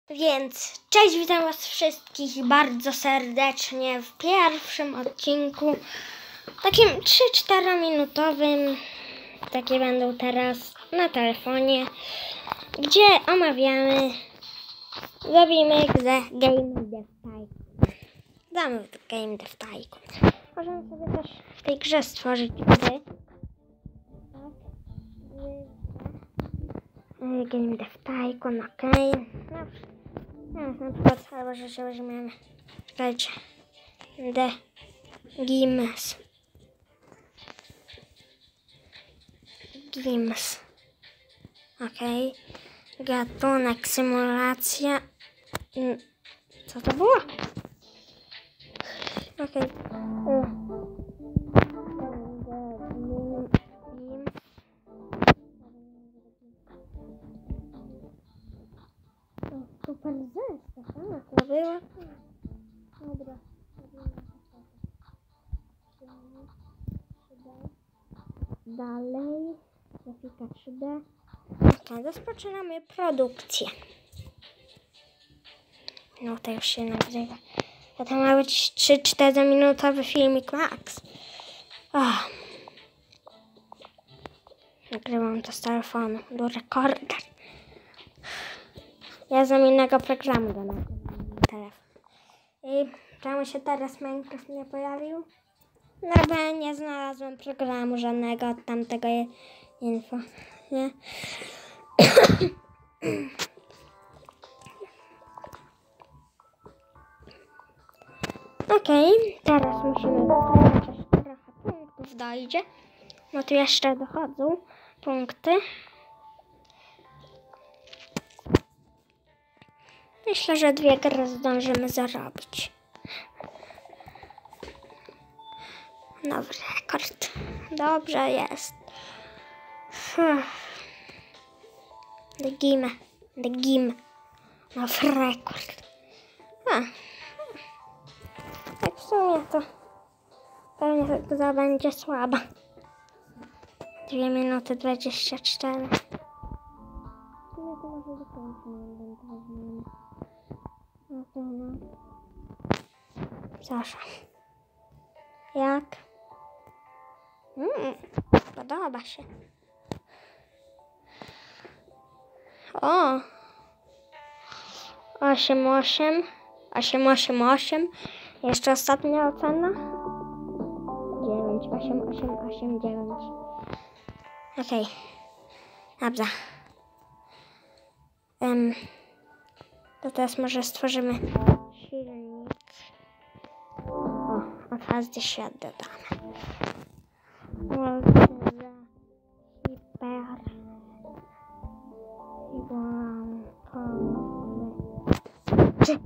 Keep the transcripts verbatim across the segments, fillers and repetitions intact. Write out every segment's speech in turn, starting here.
Więc cześć, witam was wszystkich bardzo serdecznie w pierwszym odcinku, takim trzy cztery minutowym, takie będą teraz na telefonie, gdzie omawiamy, robimy grę Game Dev Tycoon. Damy w Game Dev Tycoon. Możemy sobie też w tej grze stworzyć gry. Game Dev Tycoon, ok. No, na przykład albo że się weźmiemy. Słuchajcie. The Games. Games. Ok. Gatunek symulacja. Co to było? Ok. Super zestaw, tak? To było. Dobra. Dalej. Grafika trzy D. Ok, rozpoczynamy produkcję. No to już się nagrywa. A to ma być trzy cztery minutowy filmik max. Oh. Nagrywam to z telefonu do rekorder. Ja znam innego programu do nagrywania telefon. I czemu się teraz Minecraft nie pojawił? No bo nie znalazłem programu żadnego od tamtego info. Nie? Okej, okay, teraz musimy chociaż trochę punktów dojdzie. No tu jeszcze dochodzą punkty. Myślę, że dwie gry zdążymy zarobić. Nowy rekord. Dobrze jest. The game. The game. Nowy rekord. A. Tak w sumie to pewnie to będzie słaba. dwie minuty dwadzieścia cztery. Ja to może dokończymy. Okej, no. Proszę. Jak? Mm, podoba się. O! osiem osiem. osiem osiem osiem. Jeszcze ostatnia ocena. dziewięć osiem osiem osiem dziewięć. Okej. Okay. Dobrze. Um, to teraz może stworzymy silnik. O, od każdy świat dodamy. Hiper. Trzy.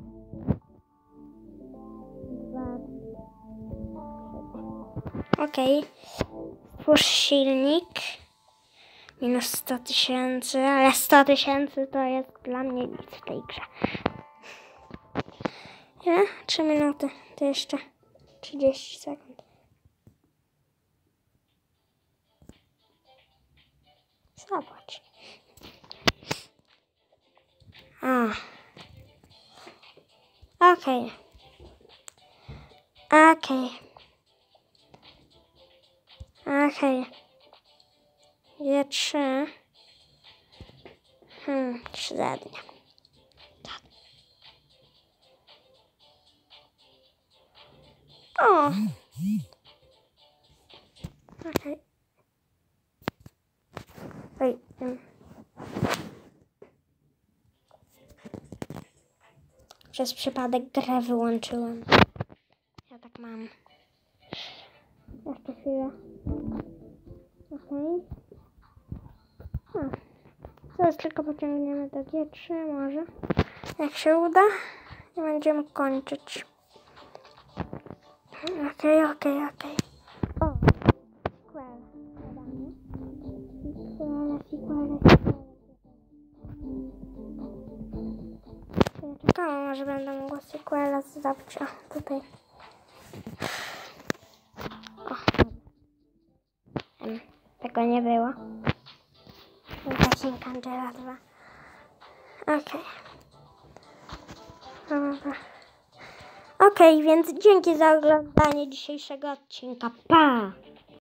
Okej. Stwórz silnik. Minus sto tysięcy, ale sto tysięcy to jest dla mnie nic w tej grze. Ile? trzy minuty. To jeszcze trzydzieści sekund. Zobacz. A. Okej. Okay. Okej. Okay. Okej. Okay. Je trzy. Hmm, średnio. Tak. O! Okej. Okay. Oj. Um. Przez przypadek grę wyłączyłem. Ja tak mam. Jeszcze chwilę. Okej. Okay. Teraz tylko pociągniemy do G trzy może. Jak się uda. I będziemy kończyć. Okej, okej, okej. O! Sequel. Sequel, sequel, sequel. Ja czekałam, może będę mogła sequela zrobić. O, tutaj. O. Tego nie było. Właśnie Angela dwa. Okej. Okay. Okej, więc dzięki za oglądanie dzisiejszego odcinka. Pa!